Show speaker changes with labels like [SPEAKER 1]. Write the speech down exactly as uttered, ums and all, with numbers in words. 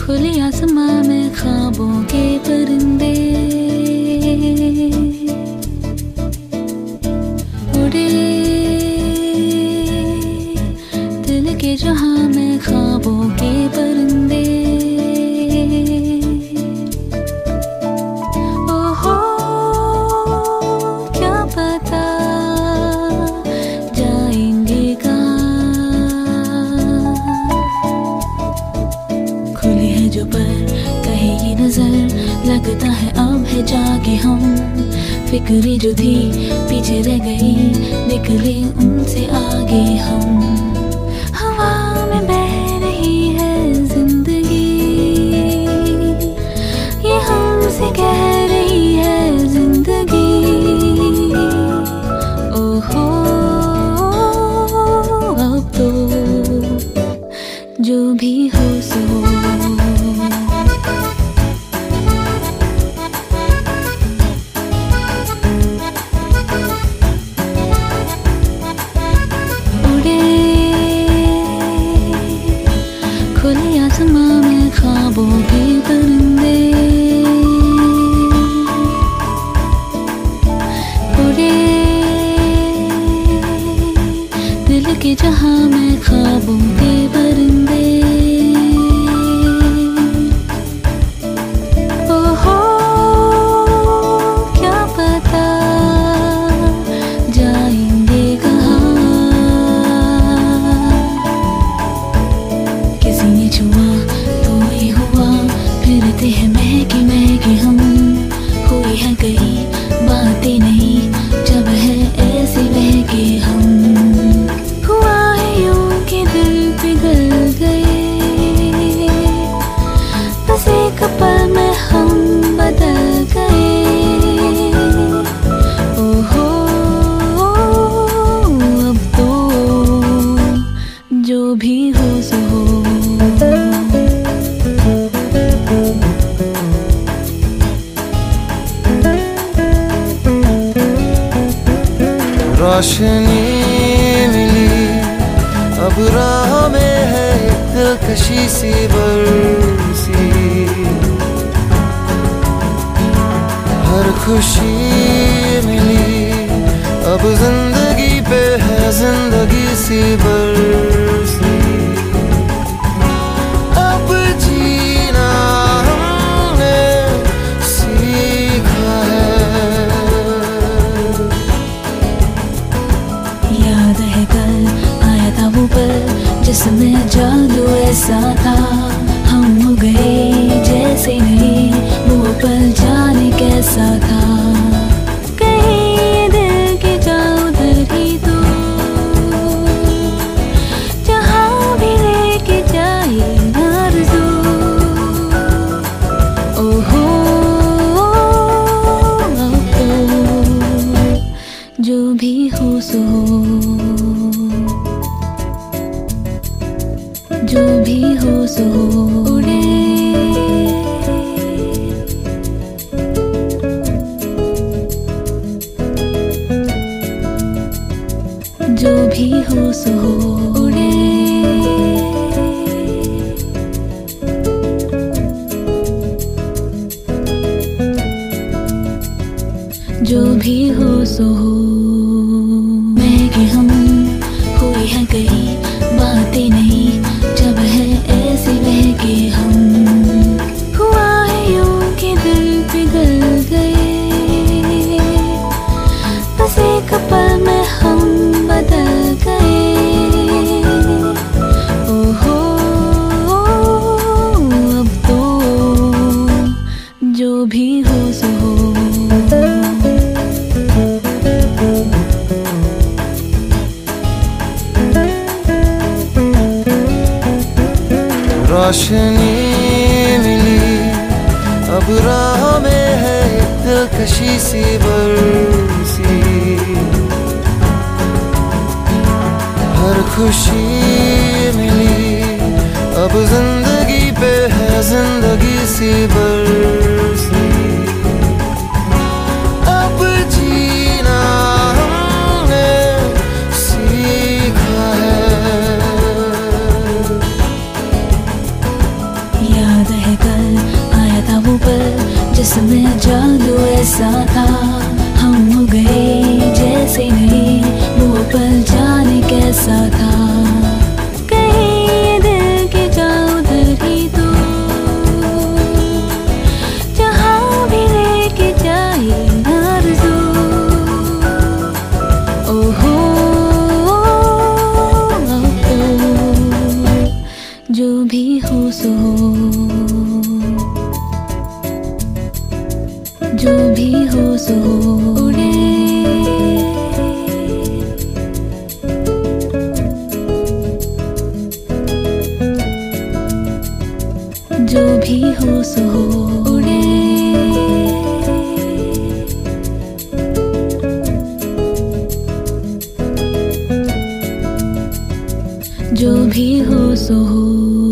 [SPEAKER 1] खुले आसमां में ख्वाबों के परिंदे उड़े, दिल के जहां में ख्वाबों के परिंदे। ओहो क्या पता जाएंगे कहाँ, खुली है जो पर कहे ये नजर, लगता है अब है जाके हम। फिक्री जो थी पीछे रह गई, निकले उनसे आगे हम। हवा में बह रही है जिंदगी, ये हमसे कह रही है जिंदगी। ओहो अब तो जो भी हो सो, खुले आसमां में ख्वाबों के परिंदे उड़े, दिल के जहां में ख्वाबों के परिंदे। ओहो क्या पता जाएंगे कहाँ, किसी ने छुआ तो ही हुआ, फिरते हैं महके महके हम। हुई है कई बातें नहीं जब है ऐसे बहके हम। हुआ है यूं कि दिल पिघल गए, बस एक पल में हम बदल गए। ओहो अब तो जो भी हो सो हो।
[SPEAKER 2] रोशनी मिली अब राह में है दिलकशी सी बरसी, हर खुशी मिली अब जिंदगी पे है जिंदगी सी बरसी। अब जीना हमने सीखा है,
[SPEAKER 1] याद है कल आया था वो पल जिसमें जादू ऐसा था। हम हो गए जैसे नहीं, वो पल जाने कैसा था। कहीं दिल के जाओ उधर ही तो, जहाँ भी लेके जाए आरज़ू। ओहो अब तो जो भी हो सो, जो भी हो सो उड़े, जो भी हो सो उड़े, जो भी हो सो हो। महके हम हुई है कई बातें नहीं जब है ऐसे बहके हम। हुआ है यूं कि दिल पिघल गए, बस एक पल में हम बदल गए। ओहो अब तो जो भी हो सो हो।
[SPEAKER 2] रोशनी मिली अब राह में है दिलकशी सी बरसी, हर खुशी मिली अब जिंदगी पे है जिंदगी सी बरसी। अब जीना हमने सीखा है,
[SPEAKER 1] याद है कल आया था वो पल जिसमें जादू ऐसा था, हम हो गए जैसे नहीं, वो पल जाने कैसा था। कहीं ये दिल के जाओ उधर ही तो, जहाँ भी लेके जाए आरज़ू। ओहो जो भी हो सो हो, जो भी हो सो हो, उड़े जो भी हो सो हो, उड़े जो भी हो सो हो।